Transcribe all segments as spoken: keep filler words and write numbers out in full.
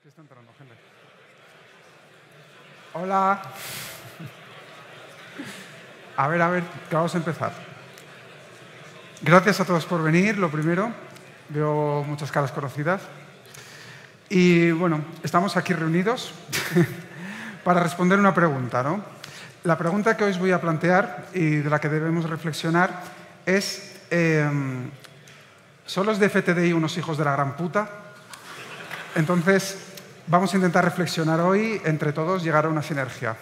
¿Qué está entrando, gente? Hola. A ver, a ver, que vamos a empezar. Gracias a todos por venir, lo primero. Veo muchas caras conocidas. Y bueno, estamos aquí reunidos para responder una pregunta, ¿no? La pregunta que hoy os voy a plantear y de la que debemos reflexionar es, eh, ¿son los de F T D I unos hijos de la gran puta? Entonces, vamos a intentar reflexionar hoy, entre todos, llegar a una sinergia.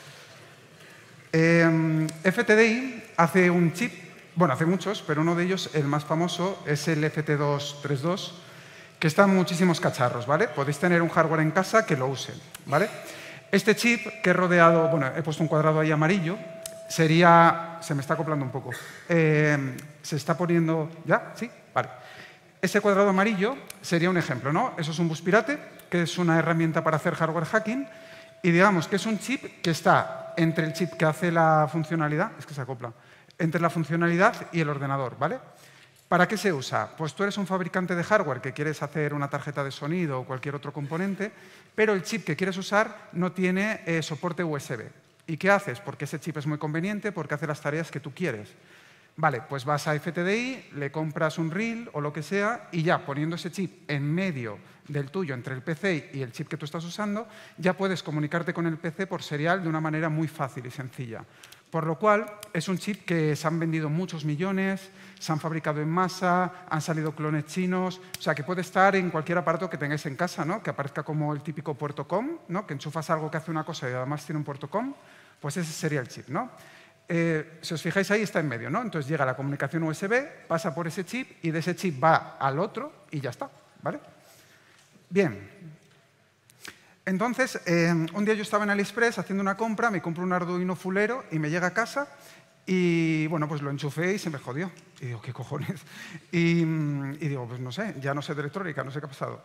Eh, F T D I hace un chip, bueno, hace muchos, pero uno de ellos, el más famoso, es el F T doscientos treinta y dos, que está en muchísimos cacharros, ¿vale? Podéis tener un hardware en casa que lo use, ¿vale? Este chip que he rodeado, bueno, he puesto un cuadrado ahí amarillo, sería, se me está acoplando un poco, eh, se está poniendo, ¿ya? ¿Sí? Vale. Ese cuadrado amarillo sería un ejemplo, ¿no? Eso es un bus pirate, que es una herramienta para hacer hardware hacking, y digamos que es un chip que está entre el chip que hace la funcionalidad, es que se acopla, entre la funcionalidad y el ordenador, ¿vale? ¿Para qué se usa? Pues tú eres un fabricante de hardware que quieres hacer una tarjeta de sonido o cualquier otro componente, pero el chip que quieres usar no tiene eh, soporte U S B. ¿Y qué haces? Porque ese chip es muy conveniente, porque hace las tareas que tú quieres. Vale, pues vas a F T D I, le compras un reel o lo que sea y ya poniendo ese chip en medio del tuyo, entre el P C y el chip que tú estás usando, ya puedes comunicarte con el P C por serial de una manera muy fácil y sencilla. Por lo cual, es un chip que se han vendido muchos millones, se han fabricado en masa, han salido clones chinos, o sea, que puede estar en cualquier aparato que tengáis en casa, ¿no? Que aparezca como el típico puerto COM, ¿no? Que enchufas algo que hace una cosa y además tiene un puerto COM, pues ese sería el chip, ¿no? Eh, si os fijáis ahí, está en medio, ¿no? Entonces llega la comunicación U S B, pasa por ese chip y de ese chip va al otro y ya está, ¿vale? Bien. Entonces, eh, un día yo estaba en AliExpress haciendo una compra, me compro un Arduino fulero y me llega a casa y, bueno, pues lo enchufé y se me jodió. Y digo, ¿qué cojones? Y, y digo, pues no sé, ya no sé de electrónica, no sé qué ha pasado.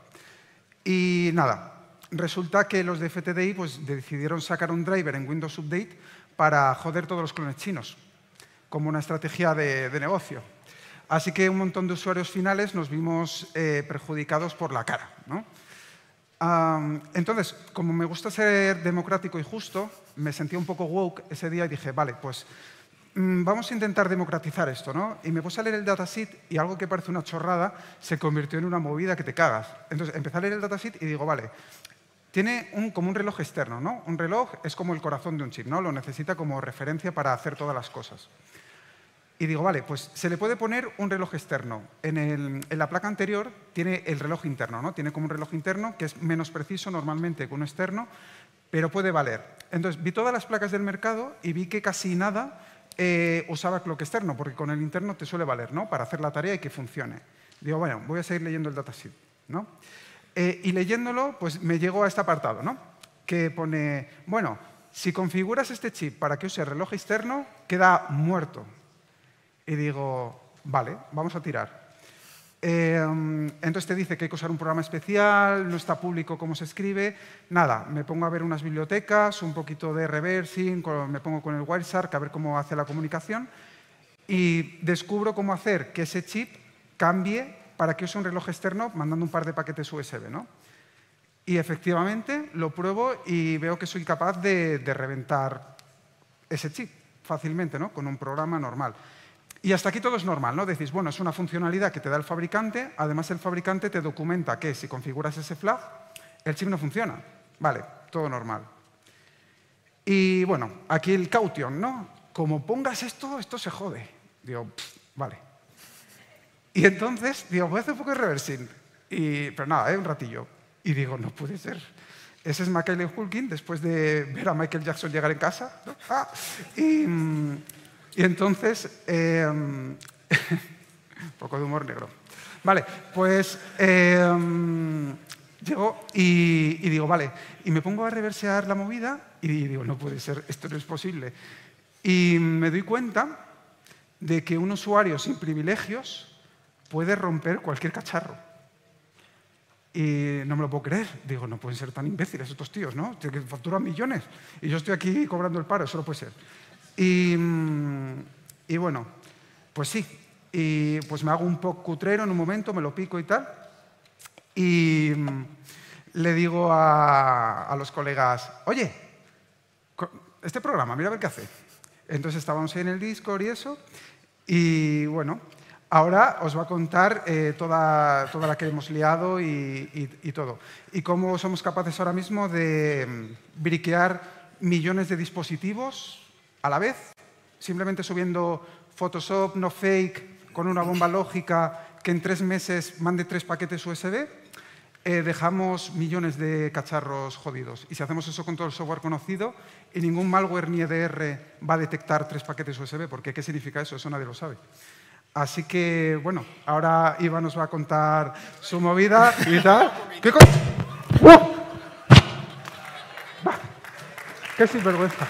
Y nada, resulta que los de F T D I pues, decidieron sacar un driver en Windows Update para joder todos los clones chinos, como una estrategia de, de negocio. Así que un montón de usuarios finales nos vimos eh, perjudicados por la cara, ¿no? Um, entonces, como me gusta ser democrático y justo, me sentí un poco woke ese día y dije, vale, pues mmm, vamos a intentar democratizar esto, ¿no? Y me puse a leer el datasheet y algo que parece una chorrada se convirtió en una movida que te cagas. Entonces, empecé a leer el datasheet y digo, vale, tiene un, como un reloj externo, ¿no? Un reloj es como el corazón de un chip, ¿no? Lo necesita como referencia para hacer todas las cosas. Y digo, vale, pues se le puede poner un reloj externo. En, el, en la placa anterior tiene el reloj interno, ¿no? Tiene como un reloj interno que es menos preciso normalmente que uno externo, pero puede valer. Entonces, vi todas las placas del mercado y vi que casi nada eh, usaba clock externo, porque con el interno te suele valer, ¿no? Para hacer la tarea y que funcione. Digo, bueno, voy a seguir leyendo el datasheet, ¿no? Eh, y leyéndolo, pues me llegó a este apartado, ¿no? Que pone, bueno, si configuras este chip para que use reloj externo, queda muerto. Y digo, vale, vamos a tirar. Eh, entonces te dice que hay que usar un programa especial, no está público cómo se escribe. Nada, me pongo a ver unas bibliotecas, un poquito de reversing, me pongo con el Wireshark a ver cómo hace la comunicación y descubro cómo hacer que ese chip cambie para que use un reloj externo mandando un par de paquetes U S B, ¿no? Y efectivamente lo pruebo y veo que soy capaz de, de reventar ese chip fácilmente, ¿no? Con un programa normal. Y hasta aquí todo es normal, ¿no? Decís, bueno, es una funcionalidad que te da el fabricante, además el fabricante te documenta que si configuras ese flag, el chip no funciona. Vale, todo normal. Y bueno, aquí el caution, ¿no? Como pongas esto, esto se jode. Digo, pff, vale. Y entonces, digo, voy a hacer un poco de reversing. Y, pero nada, ¿eh? Un ratillo. Y digo, no puede ser. Ese es Macaulay Culkin después de ver a Michael Jackson llegar en casa, ¿no? Ah, y... Y entonces, eh, un poco de humor negro. Vale, pues eh, llego y, y digo, vale, y me pongo a reversear la movida y digo, no puede ser, esto no es posible. Y me doy cuenta de que un usuario sin privilegios puede romper cualquier cacharro. Y no me lo puedo creer. Digo, no pueden ser tan imbéciles estos tíos, ¿no? Que facturan millones. Y yo estoy aquí cobrando el paro, eso no puede ser. Y, y bueno, pues sí, y pues me hago un poco cutrero en un momento, me lo pico y tal, y le digo a, a los colegas, oye, este programa, mira a ver qué hace. Entonces estábamos ahí en el Discord y eso, y bueno, ahora os va a contar eh, toda, toda la que hemos liado y, y, y todo. Y cómo somos capaces ahora mismo de mm, briquear millones de dispositivos a la vez, simplemente subiendo Photoshop, no fake, con una bomba lógica que en tres meses mande tres paquetes U S B, eh, dejamos millones de cacharros jodidos. Y si hacemos eso con todo el software conocido, y ningún malware ni E D R va a detectar tres paquetes U S B, porque ¿qué significa eso? Eso nadie lo sabe. Así que, bueno, ahora Iva nos va a contar su movida y tal. ¿Qué cosa? ¡Uh! ¡Qué sinvergüenza!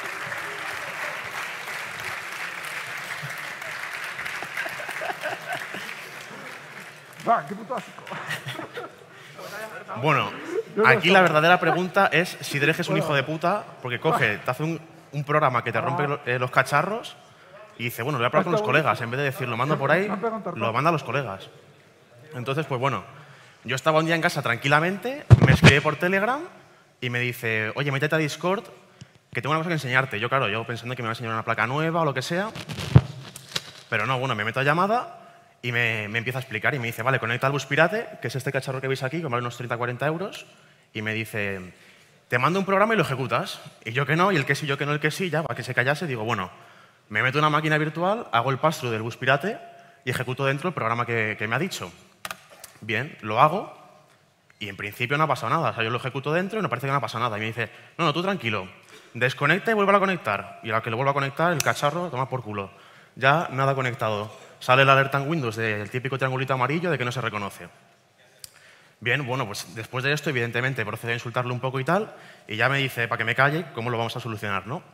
¡Ah, qué puto asco! Bueno, aquí la verdadera pregunta es si Drej es un hijo de puta, porque coge, te hace un, un programa que te rompe lo- eh, los cacharros y dice, bueno, lo voy a probar con los colegas. En vez de decir, lo mando por ahí, lo manda a los colegas. Entonces, pues bueno, yo estaba un día en casa tranquilamente, me escribe por Telegram y me dice, oye, métete a Discord, que tengo una cosa que enseñarte. Yo, claro, yo pensando que me va a enseñar una placa nueva o lo que sea, pero no, bueno, me meto a llamada y me, me empieza a explicar y me dice, vale, conecta al bus pirate, que es este cacharro que veis aquí, que vale unos treinta a cuarenta euros, y me dice, te mando un programa y lo ejecutas. Y yo que no, y el que sí, yo que no, el que sí, ya, para que se callase, digo, bueno, me meto en una máquina virtual, hago el pass-through del bus pirate y ejecuto dentro el programa que, que me ha dicho. Bien, lo hago y en principio no ha pasado nada. O sea, yo lo ejecuto dentro y me parece que no ha pasado nada. Y me dice, no, no, tú tranquilo, desconecta y vuelve a conectar. Y a la que lo vuelva a conectar, el cacharro toma por culo. Ya nada conectado. Sale la alerta en Windows del típico triangulito amarillo de que no se reconoce. Bien, bueno, pues después de esto, evidentemente, procedo a insultarle un poco y tal, y ya me dice, para que me calle, cómo lo vamos a solucionar, ¿no?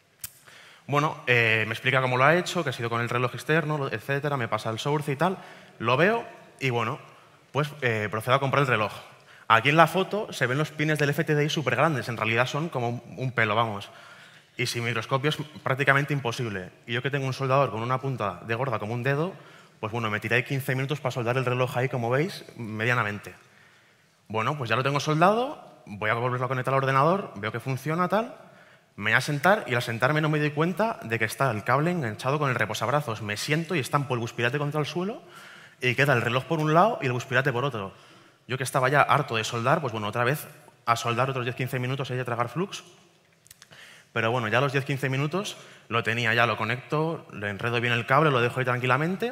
Bueno, eh, me explica cómo lo ha hecho, que ha sido con el reloj externo, etcétera, me pasa el source y tal, lo veo y, bueno, pues eh, procedo a comprar el reloj. Aquí en la foto se ven los pines del F T D I súper grandes, en realidad son como un, un pelo, vamos. Y sin microscopio es prácticamente imposible. Y yo que tengo un soldador con una punta de gorda como un dedo, pues bueno, me tiré quince minutos para soldar el reloj ahí, como veis, medianamente. Bueno, pues ya lo tengo soldado, voy a volverlo a conectar al ordenador, veo que funciona tal, me voy a sentar y al sentarme no me doy cuenta de que está el cable enganchado con el reposabrazos. Me siento y estampo el buspirate contra el suelo y queda el reloj por un lado y el buspirate por otro. Yo que estaba ya harto de soldar, pues bueno, otra vez a soldar otros diez a quince minutos y a tragar flux. Pero bueno, ya a los diez a quince minutos lo tenía, ya lo conecto, le enredo bien el cable, lo dejo ahí tranquilamente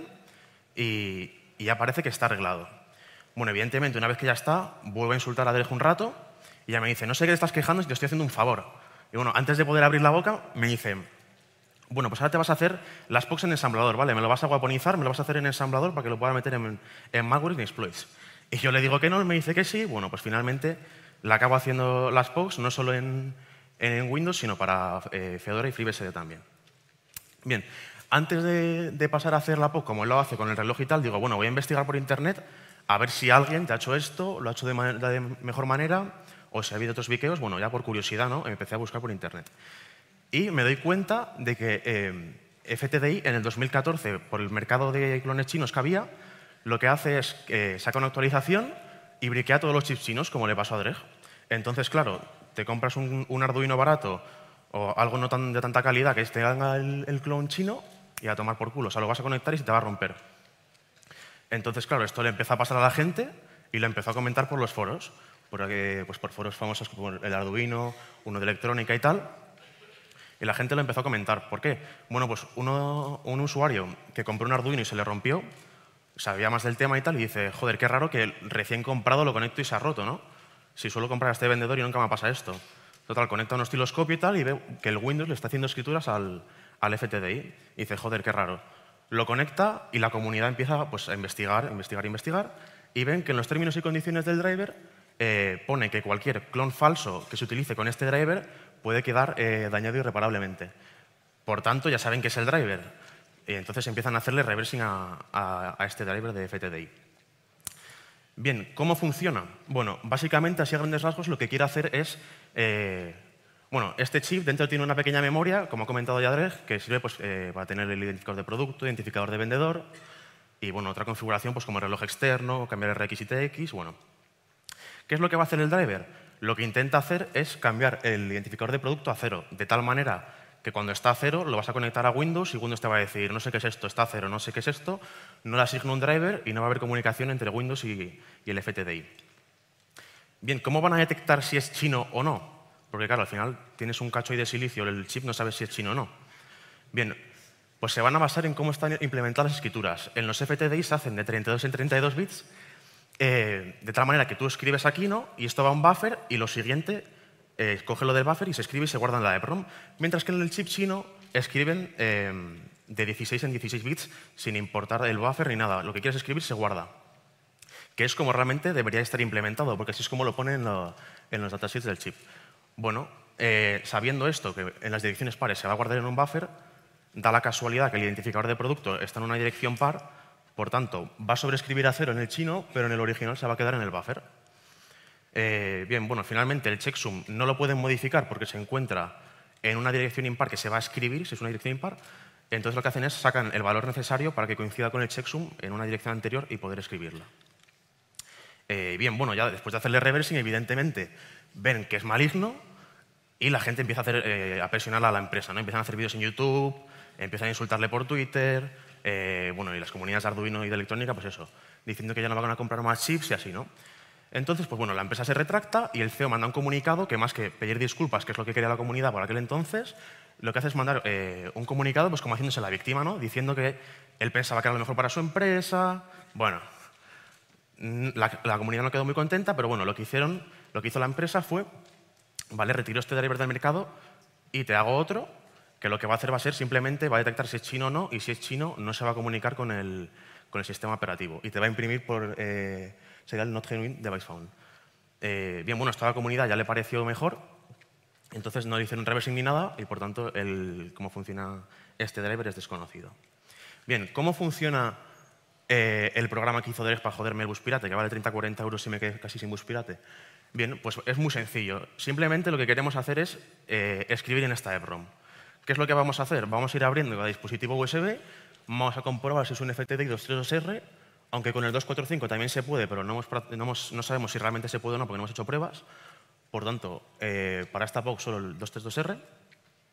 y, y ya parece que está arreglado. Bueno, evidentemente, una vez que ya está, vuelvo a insultar a Drej un rato y ya me dice, no sé qué te estás quejando si te estoy haciendo un favor. Y bueno, antes de poder abrir la boca, me dice, bueno, pues ahora te vas a hacer las P O Cs en ensamblador, ¿vale? Me lo vas a guaponizar, me lo vas a hacer en ensamblador para que lo pueda meter en, en malware y en exploits. Y yo le digo que no, él me dice que sí. Bueno, pues finalmente le acabo haciendo las P O Cs, no solo en, en Windows, sino para eh, Fedora y FreeBSD también. Bien, antes de, de pasar a hacer la P O C, como él lo hace con el reloj y tal, digo, bueno, voy a investigar por Internet a ver si alguien te ha hecho esto, lo ha hecho de, man de mejor manera, o si ha habido otros viqueos. Bueno, ya por curiosidad, ¿no? Empecé a buscar por Internet. Y me doy cuenta de que eh, F T D I, en el dos mil catorce, por el mercado de clones chinos que había, lo que hace es que saca una actualización y briquea todos los chips chinos, como le pasó a Drej. Entonces, claro, te compras un, un Arduino barato o algo no tan, de tanta calidad que te haga el, el clon chino y a tomar por culo. O sea, lo vas a conectar y se te va a romper. Entonces, claro, esto le empezó a pasar a la gente y lo empezó a comentar por los foros, porque, pues por foros famosos como el Arduino, uno de electrónica y tal, y la gente lo empezó a comentar. ¿Por qué? Bueno, pues uno, un usuario que compró un Arduino y se le rompió, sabía más del tema y tal, y dice, joder, qué raro que recién comprado lo conecto y se ha roto, ¿no? Si suelo comprar a este vendedor y nunca me pasa esto. Total, conecta un osciloscopio y tal y ve que el Windows le está haciendo escrituras al, al F T D I. Y dice, joder, qué raro. Lo conecta y la comunidad empieza pues, a investigar, investigar, investigar, y ven que en los términos y condiciones del driver eh, pone que cualquier clon falso que se utilice con este driver puede quedar eh, dañado irreparablemente. Por tanto, ya saben que es el driver. Y entonces empiezan a hacerle reversing a, a, a este driver de F T D I. Bien, ¿cómo funciona? Bueno, básicamente, así a grandes rasgos, lo que quiere hacer es... Eh, bueno, este chip dentro tiene una pequeña memoria, como ha comentado ya Drej, que sirve pues, eh, para tener el identificador de producto, identificador de vendedor y bueno, otra configuración pues, como reloj externo, cambiar el R X y T X. Bueno, ¿Qué es lo que va a hacer el driver? Lo que intenta hacer es cambiar el identificador de producto a cero, de tal manera que cuando está a cero lo vas a conectar a Windows y Windows te va a decir no sé qué es esto, está a cero, no sé qué es esto, no le asigna un driver y no va a haber comunicación entre Windows y, y el F T D I. Bien, ¿cómo van a detectar si es chino o no? Porque claro, al final tienes un cacho ahí de silicio, el chip no sabe si es chino o no. Bien, pues se van a basar en cómo están implementadas las escrituras. En los F T D I se hacen de treinta y dos en treinta y dos bits, eh, de tal manera que tú escribes aquí, ¿no? Y esto va a un buffer y lo siguiente eh, coge lo del buffer y se escribe y se guarda en la EPROM. Mientras que en el chip chino escriben eh, de dieciséis en dieciséis bits sin importar el buffer ni nada. Lo que quieres escribir se guarda. Que es como realmente debería estar implementado, porque así es como lo ponen en, lo, en los datasets del chip. Bueno, eh, sabiendo esto, que en las direcciones pares se va a guardar en un buffer, da la casualidad que el identificador de producto está en una dirección par, por tanto, va a sobreescribir a cero en el chino, pero en el original se va a quedar en el buffer. Eh, bien, bueno, finalmente el checksum no lo pueden modificar porque se encuentra en una dirección impar que se va a escribir, si es una dirección impar. Entonces lo que hacen es sacan el valor necesario para que coincida con el checksum en una dirección anterior y poder escribirla. Eh, bien, bueno, ya después de hacerle reversing, evidentemente ven que es maligno y la gente empieza a, hacer, eh, a presionar a la empresa, ¿no? Empiezan a hacer vídeos en YouTube, empiezan a insultarle por Twitter, eh, bueno, y las comunidades de Arduino y de electrónica, pues eso, diciendo que ya no van a comprar más chips y así, ¿no? Entonces, pues bueno, la empresa se retracta y el C E O manda un comunicado que más que pedir disculpas, que es lo que quería la comunidad por aquel entonces, lo que hace es mandar eh, un comunicado pues como haciéndose la víctima, ¿no? Diciendo que él pensaba que era lo mejor para su empresa. Bueno, la, la comunidad no quedó muy contenta, pero bueno, lo que hicieron, lo que hizo la empresa fue, vale, retiro este driver del mercado y te hago otro, que lo que va a hacer va a ser simplemente, va a detectar si es chino o no, y si es chino no se va a comunicar con el, con el sistema operativo. Y te va a imprimir por, eh, sería el Not Genuine Device Found. Eh, bien, bueno, esto a la comunidad ya le pareció mejor, entonces no le hicieron reversing ni nada, y por tanto, el, cómo funciona este driver es desconocido. Bien, ¿cómo funciona eh, el programa que hizo Derek para joderme el bus pirate, que vale treinta a cuarenta euros y me quedé casi sin bus pirate? Bien, pues es muy sencillo. Simplemente lo que queremos hacer es eh, escribir en esta EPROM. ¿Qué es lo que vamos a hacer? Vamos a ir abriendo cada dispositivo U S B, vamos a comprobar si es un F T D I doscientos treinta y dos R, aunque con el doscientos cuarenta y cinco también se puede, pero no, hemos, no, hemos, no sabemos si realmente se puede o no porque no hemos hecho pruebas. Por tanto, eh, para esta P O C solo el doscientos treinta y dos R.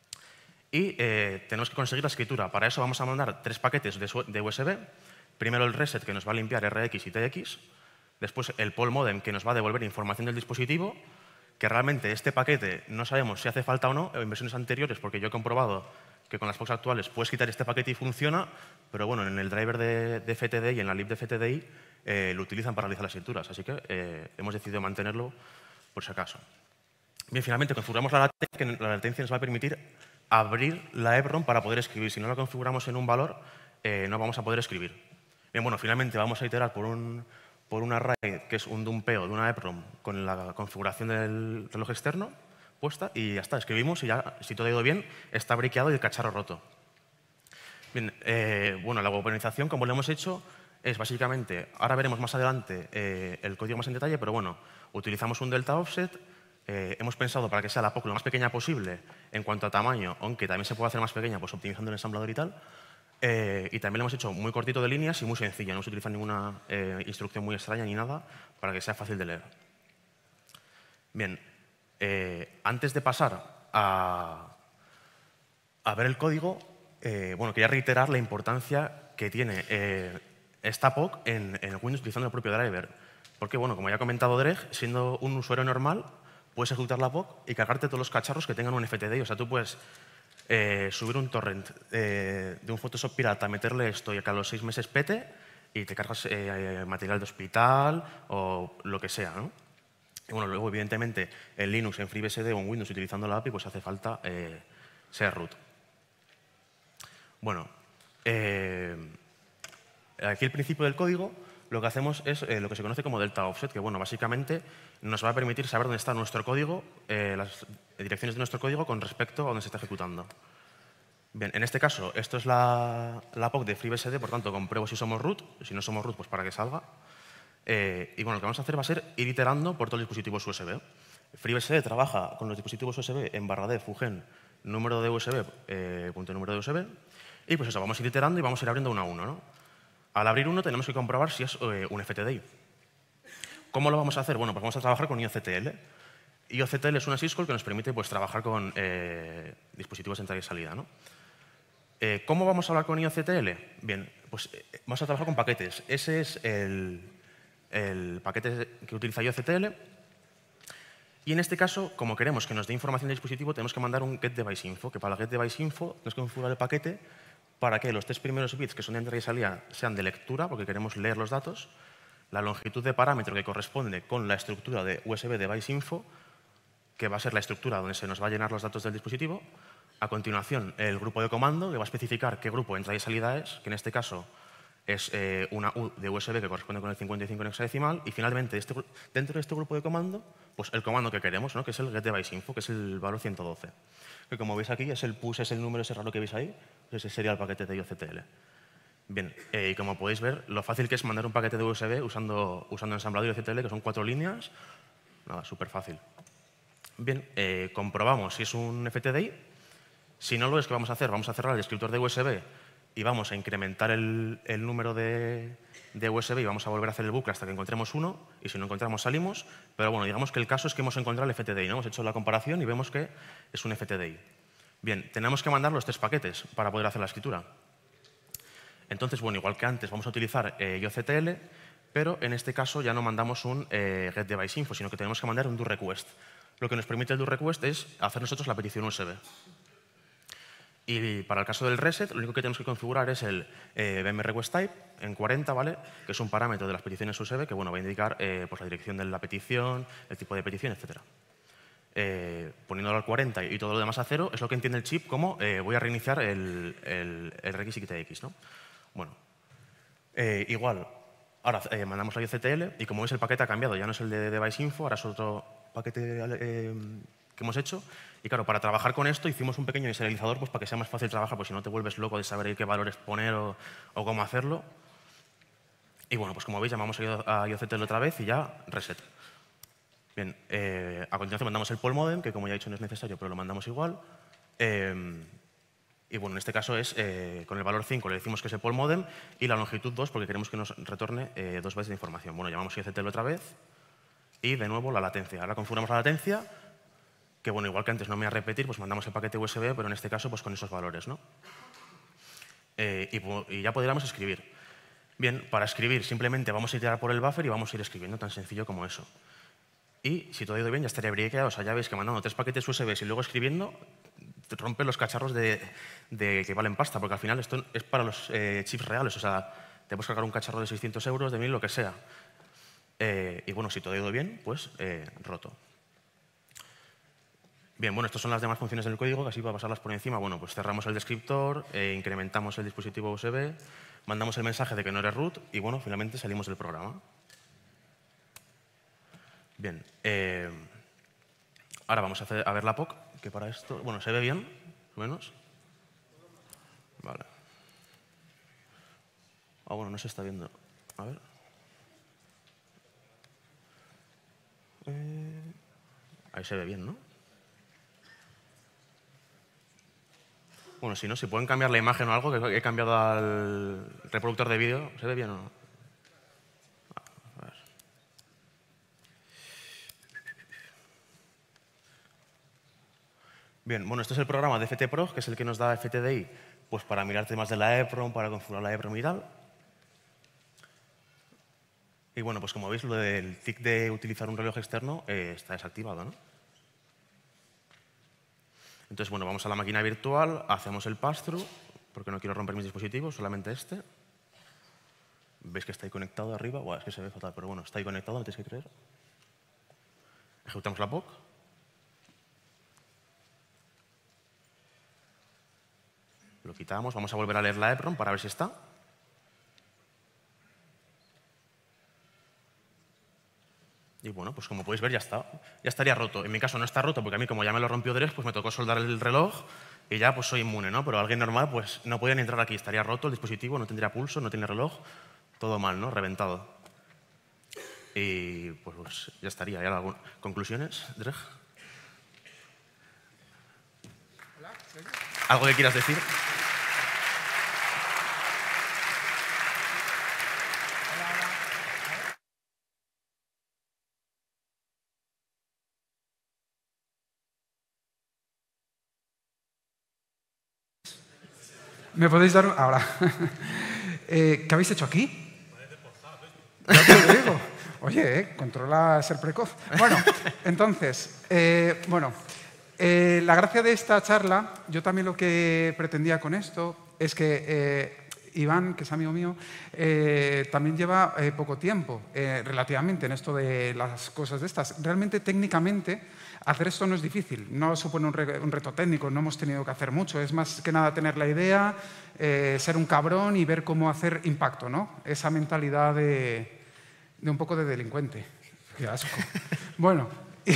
Y eh, tenemos que conseguir la escritura. Para eso vamos a mandar tres paquetes de U S B. Primero el reset, que nos va a limpiar R X y T X. Después el poll modem, que nos va a devolver información del dispositivo, que realmente este paquete no sabemos si hace falta o no en versiones anteriores, porque yo he comprobado que con las P O Cs actuales puedes quitar este paquete y funciona, pero bueno, en el driver de, de F T D I y en la lib de F T D I eh, lo utilizan para realizar las escrituras, así que eh, hemos decidido mantenerlo por si acaso. Bien, finalmente configuramos la latencia, que la latencia nos va a permitir abrir la EPROM para poder escribir. Si no la configuramos en un valor, eh, no vamos a poder escribir. Bien, bueno, finalmente vamos a iterar por un, por un array, que es un dumpeo de una EPROM con la configuración del reloj externo puesta y ya está, escribimos y ya, si todo ha ido bien, está briqueado y el cacharro roto. Bien, eh, bueno, la weaponización, como lo hemos hecho, es básicamente, ahora veremos más adelante eh, el código más en detalle, pero bueno, utilizamos un delta offset, eh, hemos pensado para que sea la P O C lo más pequeña posible en cuanto a tamaño, aunque también se puede hacer más pequeña, pues optimizando el ensamblador y tal. Eh, y también lo hemos hecho muy cortito de líneas y muy sencillo, no hemos utilizado ninguna eh, instrucción muy extraña ni nada para que sea fácil de leer. Bien, eh, antes de pasar a, a ver el código, eh, bueno, quería reiterar la importancia que tiene eh, esta P O C en, en Windows utilizando el propio driver. Porque, bueno, como ya ha comentado Dreg, siendo un usuario normal, puedes ejecutar la P O C y cargarte todos los cacharros que tengan un F T D I. O sea, tú puedes eh, subir un torrent eh, de un Photoshop pirata, meterle esto y que a los seis meses pete y te cargas eh, material de hospital o lo que sea, ¿no? Y bueno, luego, evidentemente, en Linux, en FreeBSD o en Windows utilizando la A P I, pues hace falta eh, ser root. Bueno, eh, aquí el principio del código, lo que hacemos es eh, lo que se conoce como delta offset, que bueno, básicamente nos va a permitir saber dónde está nuestro código, eh, las direcciones de nuestro código con respecto a dónde se está ejecutando. Bien, en este caso, esto es la, la P O C de FreeBSD, por tanto, compruebo si somos root. Si no somos root, pues para que salga. Eh, y bueno, lo que vamos a hacer va a ser ir iterando por todos los dispositivos U S B. FreeBSD trabaja con los dispositivos U S B en barra D, Fugen, número de U S B, eh, punto número de U S B. Y pues eso, vamos a ir iterando y vamos a ir abriendo uno a uno, ¿no? Al abrir uno tenemos que comprobar si es eh, un F T D I. ¿Cómo lo vamos a hacer? Bueno, pues vamos a trabajar con I O C T L. I O C T L es una syscall que nos permite pues, trabajar con eh, dispositivos de entrada y salida, ¿no? Eh, ¿Cómo vamos a hablar con I O C T L? Bien, pues eh, vamos a trabajar con paquetes. Ese es el, el paquete que utiliza I O C T L. Y en este caso, como queremos que nos dé información del dispositivo, tenemos que mandar un getDeviceInfo, que para el getDeviceInfo tenemos que configurar el paquete para que los tres primeros bits, que son de entrada y salida, sean de lectura, porque queremos leer los datos, la longitud de parámetro que corresponde con la estructura de U S B DeviceInfo, que va a ser la estructura donde se nos va a llenar los datos del dispositivo. A continuación, el grupo de comando, que va a especificar qué grupo de entrada y salida es, que en este caso es eh, una U de U S B que corresponde con el cincuenta y cinco en hexadecimal. Y finalmente, este, dentro de este grupo de comando, pues el comando que queremos, ¿no? Que es el getDeviceInfo, que es el valor ciento doce. Que como veis aquí, es el push, es el número ese raro que veis ahí. Ese sería el paquete de I O C T L. Bien, eh, y como podéis ver, lo fácil que es mandar un paquete de U S B usando, usando ensamblador I O C T L, que son cuatro líneas. Nada, súper fácil. Bien, eh, comprobamos si es un F T D I. Si no lo es, ¿qué vamos a hacer? Vamos a cerrar el descriptor de U S B y vamos a incrementar el, el número de, de U S B y vamos a volver a hacer el bucle hasta que encontremos uno, y si no encontramos salimos. Pero bueno, digamos que el caso es que hemos encontrado el F T D I, ¿no? Hemos hecho la comparación y vemos que es un F T D I. Bien, tenemos que mandar los tres paquetes para poder hacer la escritura. Entonces, bueno, igual que antes, vamos a utilizar eh, I O C T L, pero en este caso ya no mandamos un eh, getDeviceInfo, sino que tenemos que mandar un doRequest. Lo que nos permite el doRequest es hacer nosotros la petición U S B. Y para el caso del reset, lo único que tenemos que configurar es el eh, bmRequestType en cuarenta, ¿vale? Que es un parámetro de las peticiones U S B que bueno, va a indicar eh, pues la dirección de la petición, el tipo de petición, etcétera. Eh, poniéndolo al cuarenta y todo lo demás a cero, es lo que entiende el chip como eh, voy a reiniciar el, el, el R X Y T X, ¿no? Bueno, eh, igual, ahora eh, mandamos la I O C T L y como veis el paquete ha cambiado, ya no es el de DeviceInfo, ahora es otro paquete eh, que hemos hecho. Y claro, para trabajar con esto hicimos un pequeño inicializador pues, para que sea más fácil trabajar, pues si no te vuelves loco de saber qué valores poner o, o cómo hacerlo. Y bueno, pues como veis llamamos a I O C T L otra vez y ya reset. Bien, eh, a continuación mandamos el poll modem, que como ya he dicho no es necesario, pero lo mandamos igual. Eh, y bueno, en este caso es eh, con el valor cinco le decimos que es el poll modem y la longitud dos porque queremos que nos retorne eh, dos bytes de información. Bueno, llamamos I O C T L otra vez y de nuevo la latencia. Ahora configuramos la latencia, que bueno, igual que antes no me voy a repetir, pues mandamos el paquete U S B, pero en este caso pues con esos valores, ¿no? Eh, y, y ya podríamos escribir. Bien, para escribir simplemente vamos a iterar por el buffer y vamos a ir escribiendo, tan sencillo como eso. Y si todo ha ido bien, ya estaría briqueado. O sea, ya veis que mandando tres paquetes U S B y luego escribiendo, rompe los cacharros de, de que valen pasta, porque al final esto es para los eh, chips reales. O sea, te puedes cargar un cacharro de seiscientos euros, de mil, lo que sea. Eh, y bueno, si todo ha ido bien, pues eh, roto. Bien, bueno, estas son las demás funciones del código, que así para pasarlas por encima. Bueno, pues cerramos el descriptor, eh, incrementamos el dispositivo U S B, mandamos el mensaje de que no eres root y bueno, finalmente salimos del programa. Bien, eh, ahora vamos a, hacer, a ver la P O C, que para esto, bueno, ¿se ve bien? ¿Más o menos? Vale. Ah, bueno, no se está viendo. A ver. Eh, ahí se ve bien, ¿no? Bueno, si no, si pueden cambiar la imagen o algo, que he cambiado al reproductor de vídeo, ¿se ve bien o no? A ver. Bien, bueno, este es el programa de F T Pro, que es el que nos da F T D I pues, para mirar temas de la EEPROM, para configurar la EEPROM y tal. Y bueno, pues como veis, lo del tic de utilizar un reloj externo eh, está desactivado, ¿no? Entonces, bueno, vamos a la máquina virtual, hacemos el pass-through, porque no quiero romper mis dispositivos, solamente este. ¿Veis que está ahí conectado arriba? Buah, es que se ve fatal, pero bueno, está ahí conectado, no tenéis que creer. Ejecutamos la P O C. Lo quitamos, vamos a volver a leer la EEPROM para ver si está. Y bueno, pues como podéis ver ya está. Ya estaría roto. En mi caso no está roto porque a mí como ya me lo rompió Drex, pues me tocó soldar el reloj y ya pues soy inmune, ¿no? Pero alguien normal pues no podía ni entrar aquí. Estaría roto el dispositivo, no tendría pulso, no tiene reloj. Todo mal, ¿no? Reventado. Y pues, pues ya estaría. ¿Hay alguna... conclusiones, Drex? ¿Algo que quieras decir? ¿Me podéis dar un... Ahora. eh, ¿Qué habéis hecho aquí? Ya te lo digo. Oye, eh, controla ser precoz. Bueno, entonces, eh, bueno, eh, la gracia de esta charla, yo también lo que pretendía con esto es que eh, Iván, que es amigo mío, eh, también lleva eh, poco tiempo, eh, relativamente, en esto de las cosas de estas. Realmente, técnicamente, hacer esto no es difícil, no supone un, re un reto técnico, no hemos tenido que hacer mucho, es más que nada tener la idea, eh, ser un cabrón y ver cómo hacer impacto, ¿no? Esa mentalidad de... de un poco de delincuente. Qué asco. Bueno, y,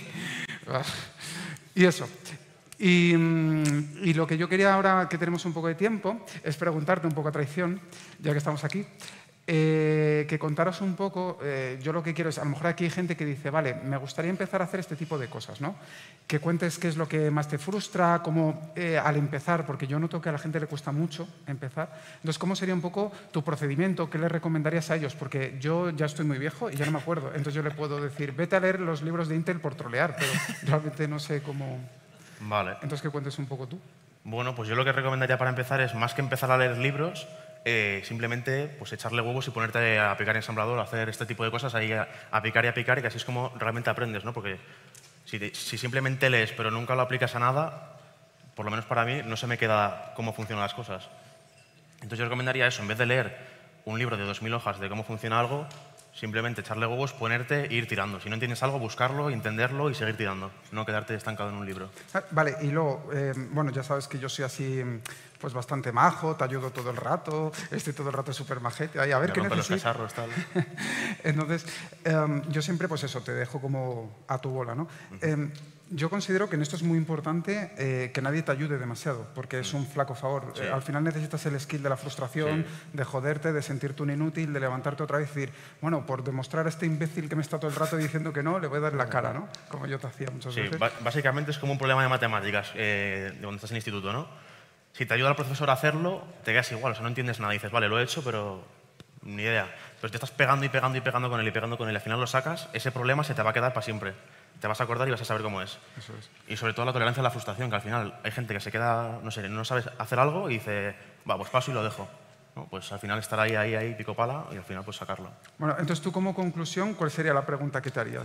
y eso. Y, y lo que yo quería ahora que tenemos un poco de tiempo es preguntarte un poco a traición, ya que estamos aquí, eh, que contaros un poco, eh, yo lo que quiero es, a lo mejor aquí hay gente que dice, vale, me gustaría empezar a hacer este tipo de cosas, ¿no? Que cuentes qué es lo que más te frustra, cómo eh, al empezar, porque yo noto que a la gente le cuesta mucho empezar. Entonces, ¿cómo sería un poco tu procedimiento? ¿Qué les recomendarías a ellos? Porque yo ya estoy muy viejo y ya no me acuerdo. Entonces yo le puedo decir, vete a leer los libros de Intel por trolear, pero realmente no sé cómo... Vale. Entonces, que cuentes un poco tú. Bueno, pues yo lo que recomendaría para empezar es, más que empezar a leer libros, eh, simplemente pues, echarle huevos y ponerte a picar ensamblador, a hacer este tipo de cosas, ahí a, a picar y a picar, y que así es como realmente aprendes, ¿no? Porque si, te, si simplemente lees pero nunca lo aplicas a nada, por lo menos para mí, no se me queda cómo funcionan las cosas. Entonces yo recomendaría eso, en vez de leer un libro de dos mil hojas de cómo funciona algo, simplemente echarle huevos, ponerte e ir tirando. Si no entiendes algo, buscarlo, entenderlo y seguir tirando. No quedarte estancado en un libro. Ah, vale, y luego, eh, bueno, ya sabes que yo soy así, pues bastante majo, te ayudo todo el rato, estoy todo el rato súper majete. Ay, a ver, ¿qué necesitas? Los cacharros, tal. Entonces, eh, yo siempre, pues eso, te dejo como a tu bola, ¿no? Uh-huh. eh, yo considero que en esto es muy importante eh, que nadie te ayude demasiado, porque es un flaco favor. Sí. Eh, al final necesitas el skill de la frustración, sí. de joderte, de sentirte un inútil, de levantarte otra vez y decir, bueno, por demostrar a este imbécil que me está todo el rato diciendo que no, le voy a dar la cara, ¿no? Como yo te hacía muchas sí, veces. Básicamente es como un problema de matemáticas eh, de cuando estás en el instituto, ¿no? Si te ayuda el profesor a hacerlo, te quedas igual, o sea, no entiendes nada. Dices, vale, lo he hecho, pero ni idea. Pero te estás pegando y pegando y pegando con él y pegando con él y al final lo sacas, ese problema se te va a quedar para siempre. Te vas a acordar y vas a saber cómo es. Eso es. Y sobre todo la tolerancia a la frustración, que al final hay gente que se queda, no sé, no sabe hacer algo y dice, va, pues paso y lo dejo. ¿No? Pues al final estar ahí, ahí, ahí, pico pala y al final pues sacarlo. Bueno, entonces tú como conclusión, ¿cuál sería la pregunta que te harías?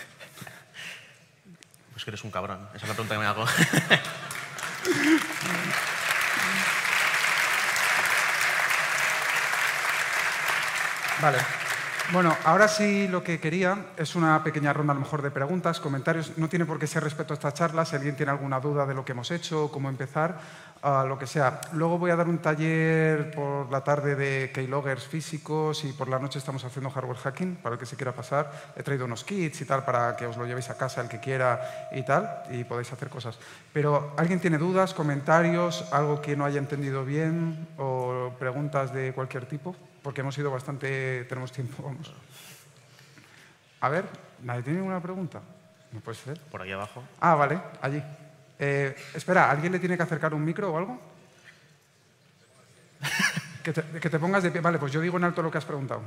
Pues que eres un cabrón, esa es la pregunta que me hago. Vale. Bueno, ahora sí lo que quería es una pequeña ronda a lo mejor de preguntas, comentarios. No tiene por qué ser respecto a esta charla. Si alguien tiene alguna duda de lo que hemos hecho, cómo empezar, uh, lo que sea. Luego voy a dar un taller por la tarde de keyloggers físicos y por la noche estamos haciendo hardware hacking para el que se quiera pasar. He traído unos kits y tal para que os lo llevéis a casa el que quiera y tal y podéis hacer cosas. Pero ¿alguien tiene dudas, comentarios, algo que no haya entendido bien o preguntas de cualquier tipo? Porque hemos ido bastante, tenemos tiempo, vamos. A ver, ¿nadie tiene ninguna pregunta? ¿No puede ser? Por ahí abajo. Ah, vale, allí. Eh, espera, ¿alguien le tiene que acercar un micro o algo? que, te, que te pongas de pie. Vale, pues yo digo en alto lo que has preguntado.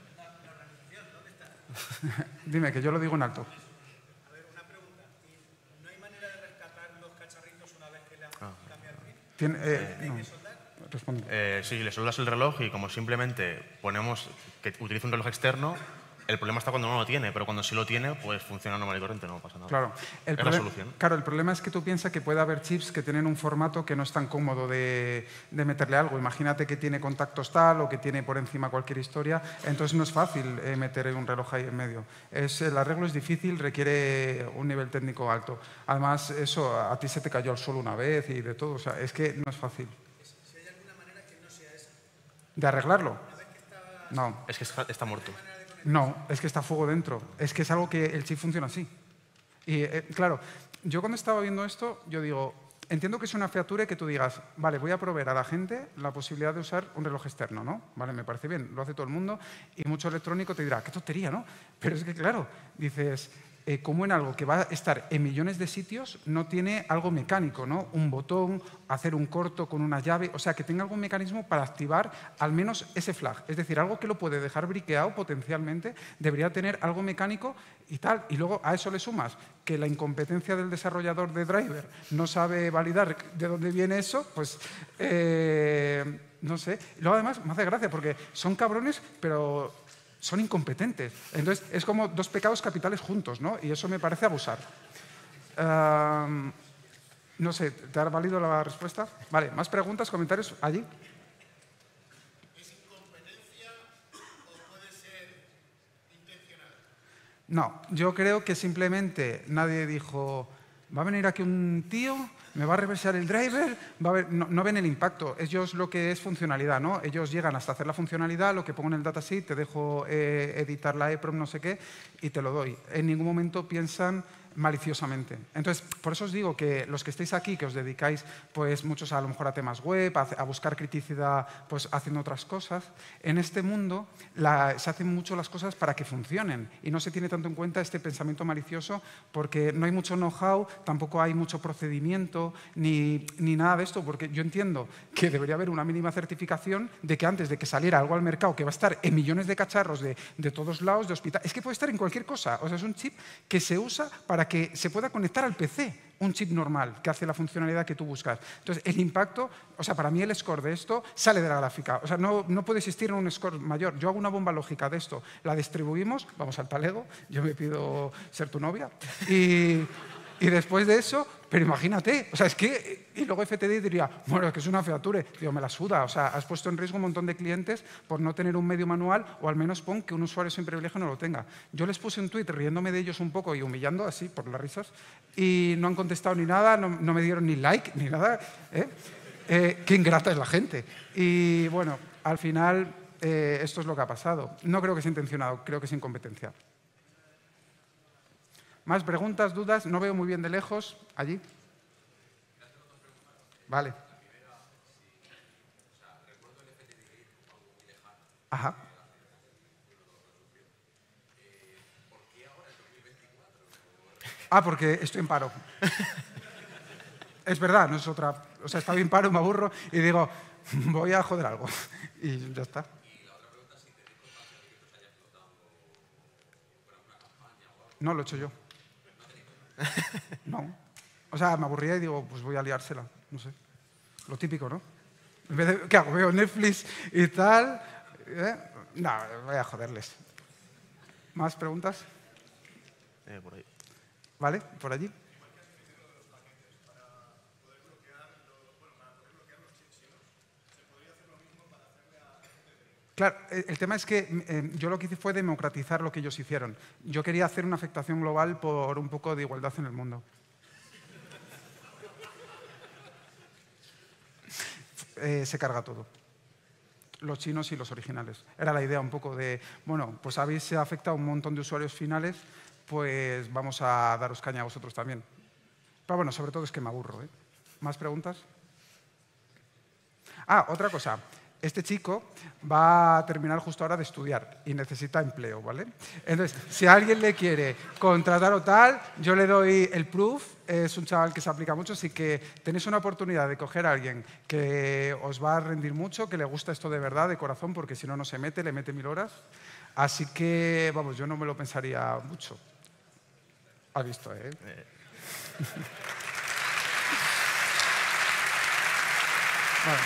Dime, que yo lo digo en alto. A ver, una pregunta. ¿No hay manera de rescatar los cacharritos una vez que le han ah. cambiado el pin? ¿Tiene, eh, ¿Hay no. que soldar? Eh, sí, le soldas el reloj y como simplemente ponemos que utilice un reloj externo, el problema está cuando no lo tiene, pero cuando sí lo tiene, pues funciona normal y corriente, no pasa nada. Claro. El es la solución. Claro, el problema es que tú piensas que puede haber chips que tienen un formato que no es tan cómodo de, de meterle algo. Imagínate que tiene contactos tal o que tiene por encima cualquier historia, entonces no es fácil eh, meter un reloj ahí en medio. Es, el arreglo es difícil, requiere un nivel técnico alto. Además, eso, a ti se te cayó al suelo una vez y de todo, o sea, es que no es fácil. ¿De arreglarlo? No. Es que está, está muerto. No, es que está fuego dentro. Es que es algo que el chip funciona así. Y eh, claro, yo cuando estaba viendo esto, yo digo, entiendo que es una feature que tú digas, vale, voy a proveer a la gente la posibilidad de usar un reloj externo, ¿no? Vale, me parece bien, lo hace todo el mundo y mucho electrónico te dirá, qué tontería, ¿no? Pero es que claro, dices, eh, cómo en algo que va a estar en millones de sitios no tiene algo mecánico, ¿no? Un botón, hacer un corto con una llave, o sea, que tenga algún mecanismo para activar al menos ese flag. Es decir, algo que lo puede dejar briqueado potencialmente, debería tener algo mecánico y tal. Y luego a eso le sumas que la incompetencia del desarrollador de driver no sabe validar de dónde viene eso, pues eh, no sé. Y luego además me hace gracia porque son cabrones, pero son incompetentes. Entonces es como dos pecados capitales juntos, ¿no? Y eso me parece abusar. Um, no sé, ¿te ha valido la respuesta? Vale, ¿más preguntas, comentarios allí? ¿Es incompetencia o puede ser intencional? No, yo creo que simplemente nadie dijo, va a venir aquí un tío, me va a reversar el driver, va a ver, no, no ven el impacto. Ellos lo que es funcionalidad, ¿no? Ellos llegan hasta hacer la funcionalidad, lo que pongo en el datasheet, te dejo eh, editar la EPROM, no sé qué, y te lo doy. En ningún momento piensan maliciosamente. Entonces, por eso os digo que los que estáis aquí, que os dedicáis, pues muchos a lo mejor a temas web, a, a buscar criticidad, pues haciendo otras cosas, en este mundo la, se hacen mucho las cosas para que funcionen y no se tiene tanto en cuenta este pensamiento malicioso porque no hay mucho know-how, tampoco hay mucho procedimiento ni, ni nada de esto, porque yo entiendo que debería haber una mínima certificación de que antes de que saliera algo al mercado que va a estar en millones de cacharros de, de todos lados, de hospital, es que puede estar en cualquier cosa, o sea, es un chip que se usa para que se pueda conectar al P C, un chip normal que hace la funcionalidad que tú buscas. Entonces, el impacto, o sea, para mí el score de esto sale de la gráfica. O sea, no, no puede existir un score mayor. Yo hago una bomba lógica de esto, la distribuimos, vamos al Palego, yo me pido ser tu novia, y, y después de eso, pero imagínate, o sea, es que, y luego F T D diría, bueno, es que es una feature, digo, me la suda, o sea, has puesto en riesgo un montón de clientes por no tener un medio manual, o al menos pon que un usuario sin privilegio no lo tenga. Yo les puse un tweet riéndome de ellos un poco y humillando así, por las risas, y no han contestado ni nada, no, no me dieron ni like, ni nada, ¿eh? Eh, qué ingrata es la gente. Y bueno, al final, eh, esto es lo que ha pasado. No creo que sea intencionado, creo que es incompetencia. ¿Más preguntas, dudas? No veo muy bien de lejos. Allí. Vale. Ajá. Ah, porque estoy en paro. Es verdad, no es otra. O sea, estaba en paro, me aburro y digo, voy a joder algo. Y ya está. No, lo he hecho yo. No. O sea, me aburría y digo, pues voy a liársela. No sé. Lo típico, ¿no? En vez de, ¿qué hago? Veo Netflix y tal. ¿Eh? No, voy a joderles. ¿Más preguntas? Eh, por ahí. ¿Vale? ¿Por allí? Claro, el tema es que eh, yo lo que hice fue democratizar lo que ellos hicieron. Yo quería hacer una afectación global por un poco de igualdad en el mundo. Eh, se carga todo. Los chinos y los originales. Era la idea un poco de, bueno, pues habéis afectado a un montón de usuarios finales, pues vamos a daros caña a vosotros también. Pero bueno, sobre todo es que me aburro, ¿eh? ¿Más preguntas? Ah, otra cosa. Este chico va a terminar justo ahora de estudiar y necesita empleo, ¿vale? Entonces, si alguien le quiere contratar o tal, yo le doy el proof. Es un chaval que se aplica mucho, así que tenéis una oportunidad de coger a alguien que os va a rendir mucho, que le gusta esto de verdad, de corazón, porque si no, no se mete, le mete mil horas. Así que, vamos, yo no me lo pensaría mucho. Has visto, ¿eh? eh. Bueno.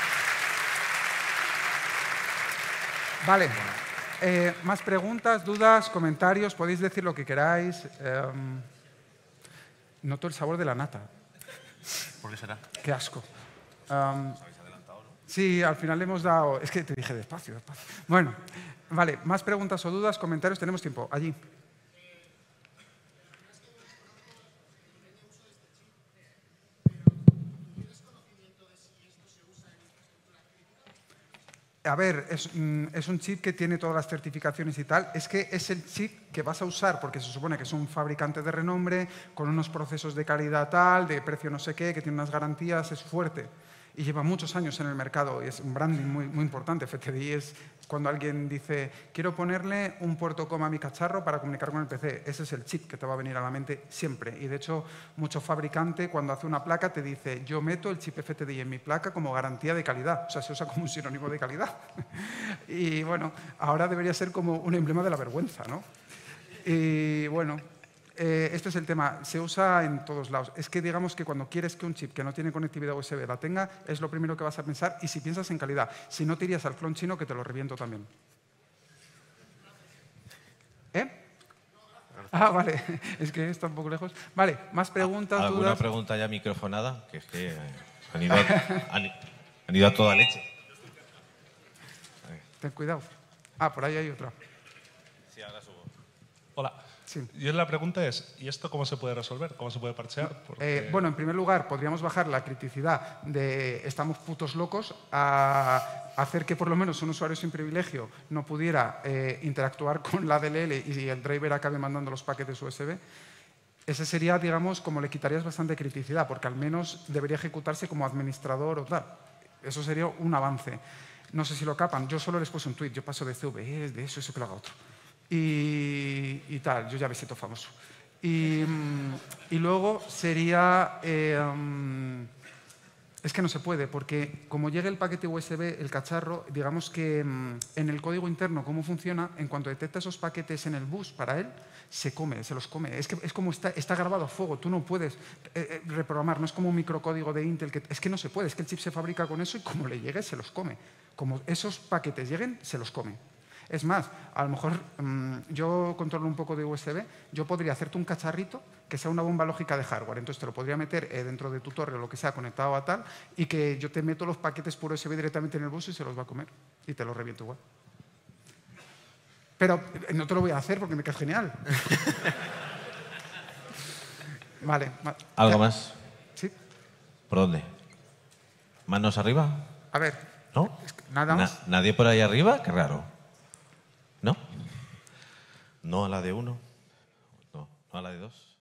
Vale. Eh, ¿Más preguntas, dudas, comentarios? Podéis decir lo que queráis. Eh, noto el sabor de la nata. ¿Por qué será? Qué asco. Um, sí, al final le hemos dado... Es que te dije despacio, despacio. Bueno, vale. ¿Más preguntas o dudas, comentarios? Tenemos tiempo. Allí. A ver, es, es un chip que tiene todas las certificaciones y tal. Es que es el chip que vas a usar porque se supone que es un fabricante de renombre, con unos procesos de calidad tal, de precio no sé qué, que tiene unas garantías, es fuerte. Y lleva muchos años en el mercado y es un branding muy, muy importante. F T D I es cuando alguien dice, quiero ponerle un puerto coma a mi cacharro para comunicar con el P C. Ese es el chip que te va a venir a la mente siempre. Y de hecho, mucho fabricante cuando hace una placa te dice, yo meto el chip F T D I en mi placa como garantía de calidad. O sea, se usa como un sinónimo de calidad. Y bueno, ahora debería ser como un emblema de la vergüenza, ¿no? Y bueno, eh, este es el tema. Se usa en todos lados. Es que digamos que cuando quieres que un chip que no tiene conectividad U S B la tenga, es lo primero que vas a pensar. Y si piensas en calidad, si no te irías al clon chino que te lo reviento también. ¿Eh? Ah, vale. Es que está un poco lejos. Vale, más preguntas, ¿Alguna dudas? pregunta ya microfonada? Que es que eh, han, ido a, han, han ido a toda leche. Ten cuidado. Ah, por ahí hay otra. Sí, ahora subo. Hola. Sí. Yo la pregunta es, ¿y esto cómo se puede resolver? ¿Cómo se puede parchear? Porque... Eh, bueno, en primer lugar, podríamos bajar la criticidad de estamos putos locos a hacer que por lo menos un usuario sin privilegio no pudiera eh, interactuar con la D L L y el driver acabe mandando los paquetes U S B. Ese sería, digamos, como le quitarías bastante criticidad, porque al menos debería ejecutarse como administrador o tal. Eso sería un avance. No sé si lo capan. Yo solo les puse un tweet. Yo paso de C V E, de eso, eso que lo haga otro. Y, y tal, yo ya me siento famoso. Y, y luego sería... Eh, um, es que no se puede, porque como llegue el paquete U S B, el cacharro, digamos que um, en el código interno, cómo funciona, en cuanto detecta esos paquetes en el bus para él, se come, se los come. Es que es como está, está grabado a fuego, tú no puedes eh, reprogramar, no es como un microcódigo de Intel, que, es que no se puede, es que el chip se fabrica con eso y como le llegue, se los come. Como esos paquetes lleguen, se los come. Es más, a lo mejor mmm, yo controlo un poco de U S B, yo podría hacerte un cacharrito que sea una bomba lógica de hardware. Entonces te lo podría meter eh, dentro de tu torre o lo que sea conectado a tal y que yo te meto los paquetes por U S B directamente en el bus y se los va a comer y te los reviento igual. Pero eh, no te lo voy a hacer porque me queda genial. Vale. ¿Algo más? ¿Sí? ¿Por dónde? ¿Manos arriba? A ver. ¿No? Es que nada más. Na- ¿Nadie por ahí arriba? Qué raro. ¿No? ¿No a la de uno? No. ¿No a la de dos?